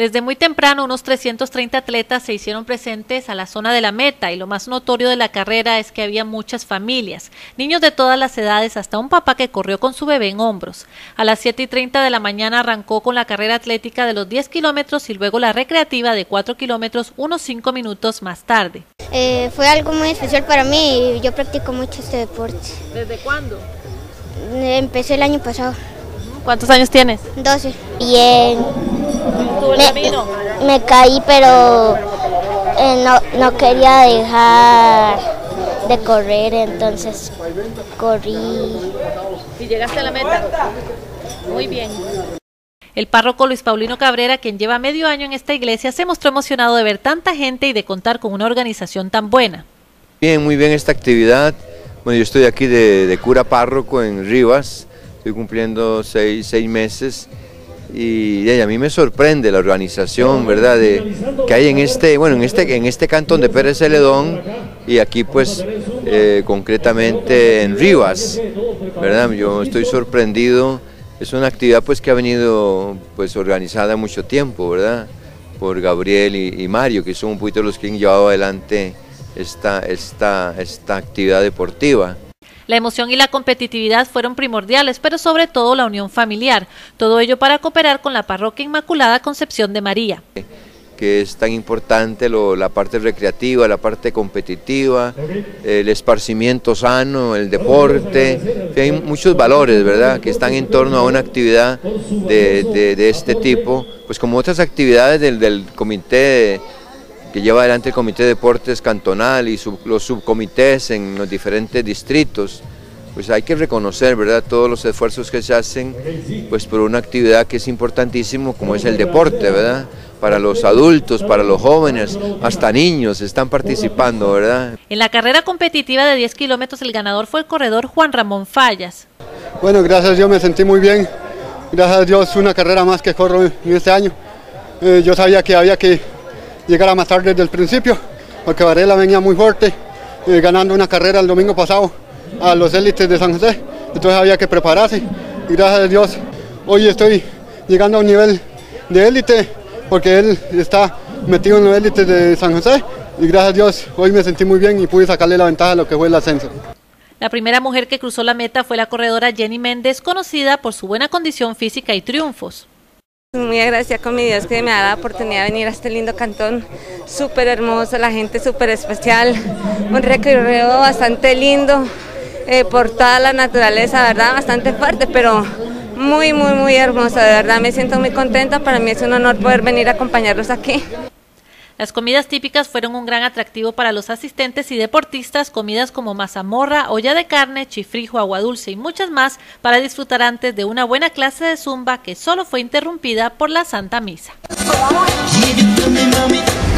Desde muy temprano, unos 330 atletas se hicieron presentes a la zona de la meta y lo más notorio de la carrera es que había muchas familias, niños de todas las edades, hasta un papá que corrió con su bebé en hombros. A las 7:30 de la mañana arrancó con la carrera atlética de los 10 kilómetros y luego la recreativa de 4 kilómetros unos 5 minutos más tarde. Fue algo muy especial para mí y yo practico mucho este deporte. ¿Desde cuándo? Empecé el año pasado. ¿Cuántos años tienes? 12. Bien. ¿Estuvo el camino? Me caí, pero no quería dejar de correr, entonces corrí. ¿Y llegaste a la meta? Muy bien. El párroco Luis Paulino Cabrera, quien lleva medio año en esta iglesia, se mostró emocionado de ver tanta gente y de contar con una organización tan buena. Bien, muy bien esta actividad. Bueno, yo estoy aquí de cura párroco en Rivas, estoy cumpliendo seis meses y a mí me sorprende la organización, ¿verdad?, que hay en este cantón de Pérez Celedón y aquí pues concretamente en Rivas, ¿verdad? Yo estoy sorprendido. Es una actividad pues que ha venido pues organizada mucho tiempo, ¿verdad?, por Gabriel y Mario, que son un poquito los que han llevado adelante esta actividad deportiva. La emoción y la competitividad fueron primordiales, pero sobre todo la unión familiar, todo ello para cooperar con la Parroquia Inmaculada Concepción de María. Que es tan importante la parte recreativa, la parte competitiva, el esparcimiento sano, el deporte, hay muchos valores, ¿verdad?, que están en torno a una actividad de este tipo, pues como otras actividades del comité que lleva adelante el Comité de Deportes Cantonal y los subcomités en los diferentes distritos, pues hay que reconocer, ¿verdad?, todos los esfuerzos que se hacen pues por una actividad que es importantísimo como es el deporte, ¿verdad?, para los adultos, para los jóvenes, hasta niños están participando, ¿verdad? En la carrera competitiva de 10 kilómetros el ganador fue el corredor Juan Ramón Fallas. Bueno, gracias a Dios me sentí muy bien, gracias a Dios una carrera más que corro en este año. Yo sabía que había que llegar a más tarde desde el principio, porque Varela venía muy fuerte, ganando una carrera el domingo pasado a los élites de San José, entonces había que prepararse y gracias a Dios hoy estoy llegando a un nivel de élite, porque él está metido en los élites de San José y gracias a Dios hoy me sentí muy bien y pude sacarle la ventaja a lo que fue el ascenso. La primera mujer que cruzó la meta fue la corredora Jenny Méndez, conocida por su buena condición física y triunfos. Muy agradecida con mi Dios que me da la oportunidad de venir a este lindo cantón, súper hermoso, la gente súper especial, un recorrido bastante lindo, por toda la naturaleza, ¿verdad?, bastante fuerte, pero muy hermoso, de verdad me siento muy contenta, para mí es un honor poder venir a acompañarlos aquí. Las comidas típicas fueron un gran atractivo para los asistentes y deportistas, comidas como mazamorra, olla de carne, chifrijo, agua dulce y muchas más para disfrutar antes de una buena clase de zumba que solo fue interrumpida por la Santa Misa.